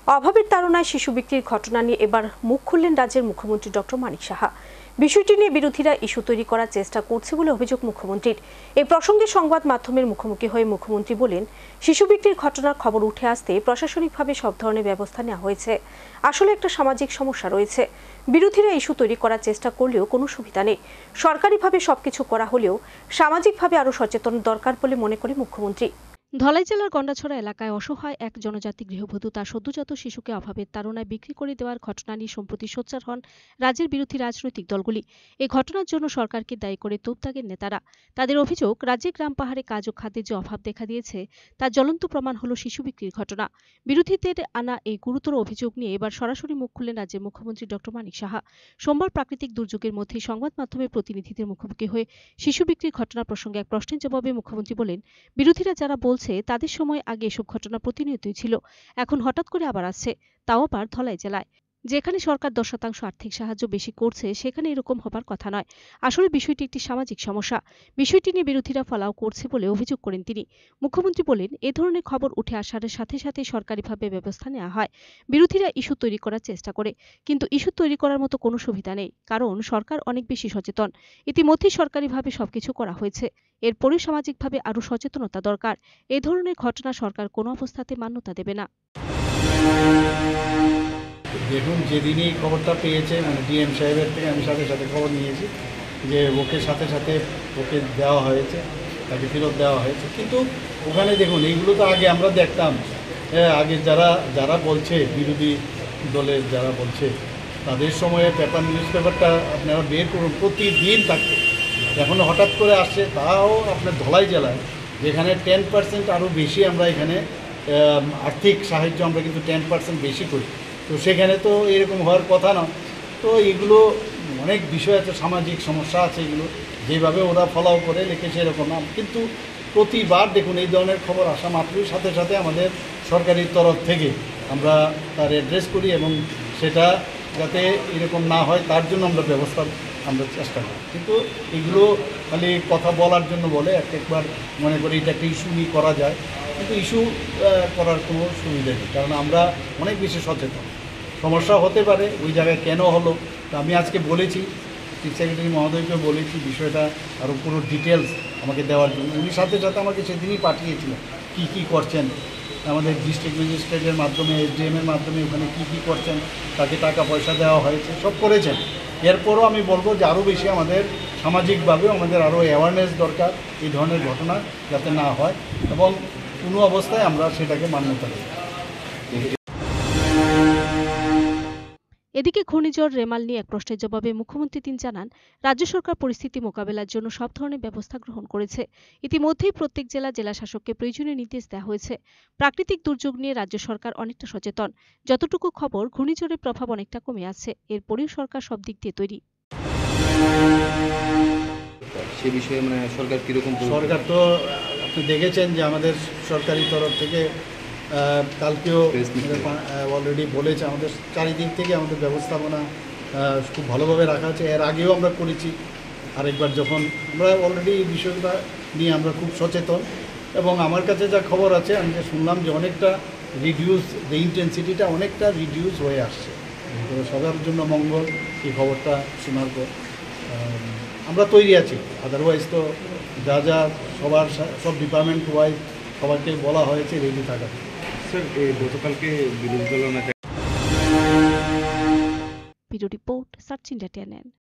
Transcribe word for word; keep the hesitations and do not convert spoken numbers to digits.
অভাবের তাড়নায় শিশু বিক্রির ঘটনা নিয়ে এবার মুখ খুললেন রাজ্যের মুখ্যমন্ত্রী ডক্টর মানিক সাহা। বিষয়টি নিয়ে বিরোধীরা ইস্যু তৈরি করার চেষ্টা করছে বলে অভিযোগ মুখ্যমন্ত্রীর। এই প্রসঙ্গে সংবাদ মাধ্যমের মুখোমুখি হয়ে মুখ্যমন্ত্রী বলেন, শিশু বিক্রির ঘটনার খবর উঠে আসতে প্রশাসনিকভাবে সব ধরনের ব্যবস্থা নেওয়া হয়েছে। আসলে একটা সামাজিক সমস্যা রয়েছে। বিরোধীরা ইস্যু তৈরি করার চেষ্টা করলেও কোনো সুবিধা নেই। সরকারিভাবে সবকিছু করা হলেও সামাজিকভাবে আরও সচেতন দরকার বলে মনে করে মুখ্যমন্ত্রী। ধলাই জেলার গন্ডাছড়া এলাকায় অসহায় এক জনজাতি গৃহবধূ তার সদ্যজাত শিশুকে অভাবের তাড়নায় বিক্রি করে দেওয়ার ঘটনা নিয়ে সম্প্রতি সোচ্চার হন রাজ্যের বিরোধী রাজনৈতিক দলগুলি। এই ঘটনার জন্য সরকারকে দায়ী করে তোপদাগের নেতারা। তাদের অভিযোগ, রাজ্যে গ্রাম পাহাড়ে কাজ ও খাদ্যের যে অভাব দেখা দিয়েছে তার জ্বলন্ত প্রমাণ হল শিশু বিক্রির ঘটনা। বিরোধীদের আনা এই গুরুতর অভিযোগ নিয়ে এবার সরাসরি মুখ খুললেন রাজ্যের মুখ্যমন্ত্রী ডক্টর মানিক সাহা। সোমবার প্রাকৃতিক দুর্যোগের মধ্যেই সংবাদ মাধ্যমের প্রতিনিধিদের মুখোমুখি হয়ে শিশু বিক্রির ঘটনা প্রসঙ্গে এক প্রশ্নের জবাবে মুখ্যমন্ত্রী বলেন, বিরোধীরা যারা বলছে তাদের সময় আগে এসব ঘটনা প্রতিনিয়তই ছিল, এখন হঠাৎ করে আবার আসছে, তাও আবার ধলাই জেলায়। যেখানে সরকার দশ শতাংশ আর্থিক সাহায্য বেশি করছে সেখানে এরকম হবার কথা নয়। আসলে বিষয়টি একটি সামাজিক সমস্যা। বিষয়টি নিয়ে বিরোধীরা ফলাও করছে বলে অভিযোগ করেন তিনি। মুখ্যমন্ত্রী বলেন, এ ধরনের খবর উঠে আসার সাথে সাথে সরকারিভাবে ব্যবস্থা নেওয়া হয়। বিরোধীরা ইস্যু তৈরি করার চেষ্টা করে, কিন্তু ইস্যু তৈরি করার মতো কোনো সুবিধা নেই, কারণ সরকার অনেক বেশি সচেতন। ইতিমধ্যেই সরকারিভাবে সবকিছু করা হয়েছে। এরপরেও সামাজিকভাবে আরও সচেতনতা দরকার। এ ধরনের ঘটনা সরকার কোনো অবস্থাতে মান্যতা দেবে না। দেখুন, যেদিনই খবরটা পেয়েছে মানে ডিএম সাহেবের থেকে আমি সাথে সাথে খবর নিয়েছি যে ওকে সাথে সাথে ওকে দেওয়া হয়েছে, তাকে ফেরত দেওয়া হয়েছে। কিন্তু ওখানে দেখুন, এইগুলো তো আগে আমরা দেখতাম, হ্যাঁ, আগে যারা যারা বলছে বিরোধী দলের যারা বলছে তাদের সময়ে পেপার নিউজ পেপারটা আপনারা বের করুন, প্রতিদিন থাকতো। এখন হঠাৎ করে আসছে, তাও আপনার ধলাই জেলায় যেখানে টেন পার্সেন্ট আরও বেশি আমরা এখানে আর্থিক সাহায্য আমরা কিন্তু টেন পার্সেন্ট বেশি করি, তো সেখানে তো এরকম হওয়ার কথা না। তো এগুলো অনেক বিষয় আছে, সামাজিক সমস্যা আছে, এগুলো যেভাবে ওরা ফলাও করে লিখেছে এরকম না। কিন্তু প্রতিবার দেখুন, এই ধরনের খবর আসা মাত্রই সাথে সাথে আমাদের সরকারি তরফ থেকে আমরা তার অ্যাড্রেস করি এবং সেটা যাতে এরকম না হয় তার জন্য আমরা ব্যবস্থা আমরা চেষ্টা করি। কিন্তু এগুলো খালি কথা বলার জন্য বলে, এক একবার মনে করি এটা একটা ইস্যু নিয়ে করা যায়, কিন্তু ইস্যু করার কোনো সুবিধা নেই, কারণ আমরা অনেক বেশি সচেতন। সমস্যা হতে পারে ওই জায়গায় কেন হলো, তো আমি আজকে বলেছি, চিফ সেক্রেটারি মহোদয়কে বলেছি বিষয়টা আরও পুরো ডিটেলস আমাকে দেওয়ার জন্য। উনি সাথে সাথে আমাকে সেদিনই পাঠিয়েছিলেন কী কী করছেন, আমাদের ডিস্ট্রিক্ট ম্যাজিস্ট্রেটের মাধ্যমে, এসডিএমের মাধ্যমে ওখানে কী কী করছেন, তাকে টাকা পয়সা দেওয়া হয়েছে, সব করেছেন। এরপরও আমি বলবো যে আরও বেশি আমাদের সামাজিকভাবেও আমাদের আরও অ্যাওয়ারনেস দরকার এই ধরনের ঘটনা যাতে না হয়, এবং কোনো অবস্থায় আমরা সেটাকে মান্যতা দেব। এদিকে ঘূর্ণিঝড় রেমাল নিয়ে এক প্রশ্নের জবাবে মুখ্যমন্ত্রী তিনি জানান, রাজ্য সরকার পরিস্থিতি মোকাবেলার জন্য সব ধরনের ব্যবস্থা গ্রহণ করেছে। ইতিমধ্যেই প্রত্যেক জেলা জেলা শাসককে প্রয়োজনীয় নির্দেশ দেওয়া হয়েছে। প্রাকৃতিক দুর্যোগ নিয়ে রাজ্য সরকার অনেকটা সচেতন। যতটুকু খবর, ঘূর্ণিঝড়ের প্রভাব অনেকটা কমে আছে। এরপরেও সরকার সব দিক দিয়ে তৈরি। সে বিষয়ে মানে সরকার কিরকম? সরকার তো আপনি দেখেছেন যে আমাদের সরকারি তরফ থেকে কালকেও অলরেডি বলেছে, আমাদের চারিদিক থেকে আমাদের ব্যবস্থাপনা খুব ভালোভাবে রাখা আছে। এর আগেও আমরা করেছি আরেকবার, যখন আমরা অলরেডি এই বিষয়টা নিয়ে আমরা খুব সচেতন। এবং আমার কাছে যা খবর আছে, আমি যে শুনলাম যে অনেকটা রিডিউস, যে ইন্টেন্সিটিটা অনেকটা রিডিউস হয়ে আসছে। তো সবার জন্য মঙ্গল এই খবরটা শোনার পর আমরা তৈরি আছি। আদারওয়াইজ তো যা যা সবার সব ডিপার্টমেন্ট ওয়াইজ সবাইকে বলা হয়েছে রেডি থাকা। স্যার, গতকালকে বিরোধী দল রিপোর্ট সার্চ ইন্ডিয়া।